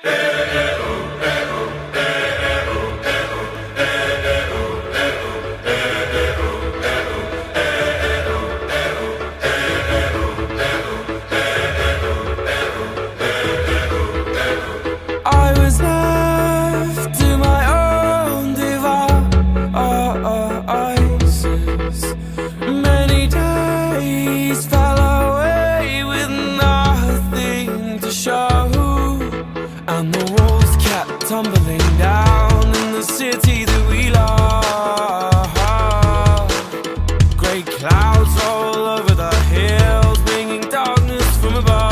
I was left to my own devices. Many days fell away with nothing to show, and the walls kept tumbling down in the city that we love. Great clouds roll over the hills, bringing darkness from above.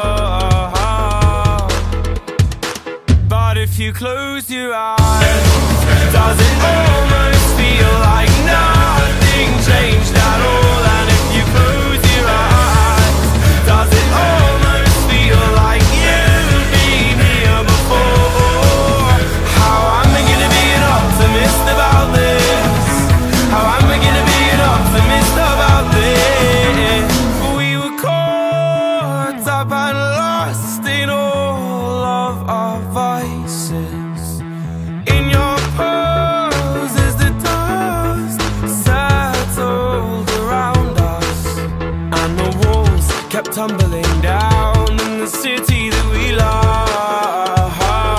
But if you close your eyes, does it almost feel like nothing changed at all? And if you close your eyes, does it almost feel like you've been here before? How am I gonna be an optimist about this? How am I gonna be an optimist about this? We were caught up and lost in all of our vices. In your pose as the dust settled around us, and the walls kept tumbling down in the city that we love.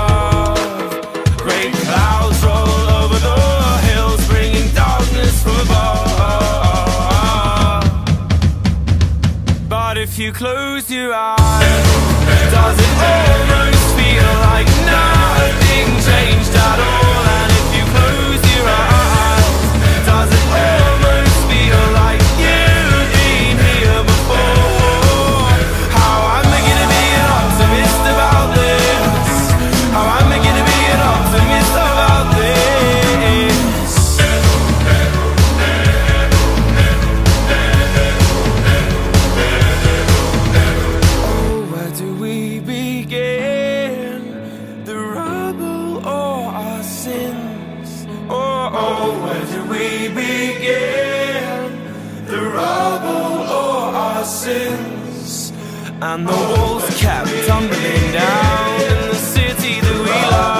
Great clouds roll over the hills, bringing darkness from above. But if you close your eyes, does it almost feel like nothing changed at all? And if you close your eyes, does it almost feel like you've been here before? How am I gonna be an optimist about this? How am I gonna be an optimist about this? Oh, where do we begin? The rubble or our sins? Oh, where do we begin? The rubble or our sins? And the walls kept tumbling down in the city that we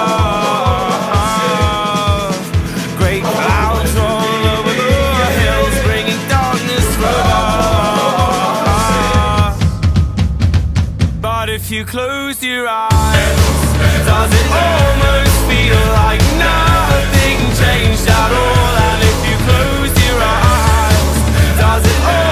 love. Great clouds roll over the hills, bringing darkness from above. But if you close your eyes, does it almost feel like nothing changed at all? And if you close your eyes, does it all